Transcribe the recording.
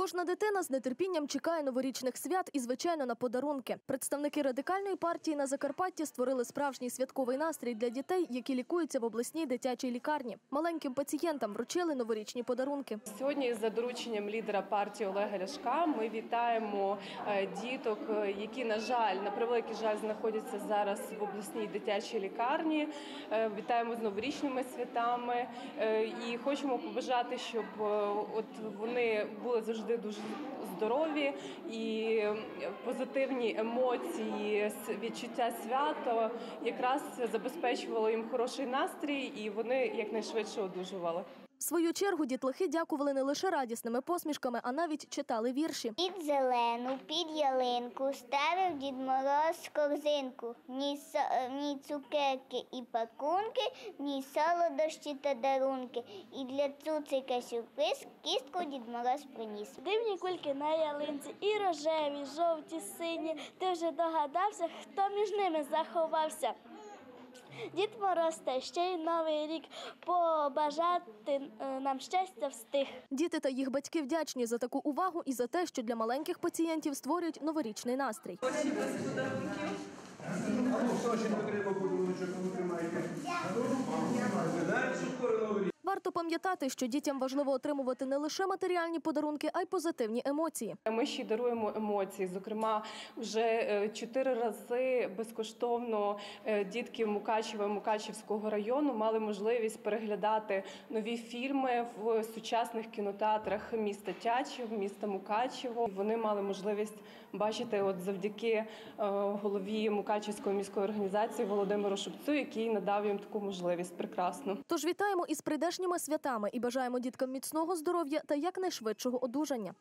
Кожна дитина з нетерпінням чекає новорічних свят і, звичайно, на подарунки. Представники Радикальної партії на Закарпатті створили справжній святковий настрій для дітей, які лікуються в обласній дитячій лікарні. Маленьким пацієнтам вручили новорічні подарунки. Сьогодні за дорученням лідера партії Олега Ляшка ми вітаємо діток, які, на превеликий жаль, знаходяться зараз в обласній дитячій лікарні. Вітаємо з новорічними святами і хочемо побажати, щоб вони були завжди дуже здорові і позитивні емоції, відчуття свята якраз забезпечувало їм хороший настрій і вони якнайшвидше одужували. В свою чергу дітлахи дякували не лише радісними посмішками, а навіть читали вірші. Під зелену, під ялинку ставив Дід Мороз корзинку. Ні цукерки і пакунки, ні солодощі та дарунки. І для цуцика сюрприз кістку Дід Мороз приніс. Дивні кульки на ялинці, і рожеві, жовті, сині. Ти вже догадався, хто між ними заховався? Дід Мороз та ще й Новий рік побажати нам щастя встиг. Діти та їх батьки вдячні за таку увагу і за те, що для маленьких пацієнтів створюють новорічний настрій. Варто пам'ятати, що дітям важливо отримувати не лише матеріальні подарунки, а й позитивні емоції. Ми ще й даруємо емоції. Зокрема, вже 4 рази безкоштовно дітки Мукачева і Мукачевського району мали можливість переглядати нові фільми в сучасних кінотеатрах міста Тячів, міста Мукачево. Вони мали можливість бачити завдяки голові Мукачевської міської організації Володимиру Шубцю, який надав їм таку можливість прекрасну. Тож вітаємо із прийдешніми святами і бажаємо діткам міцного здоров'я та якнайшвидшого одужання.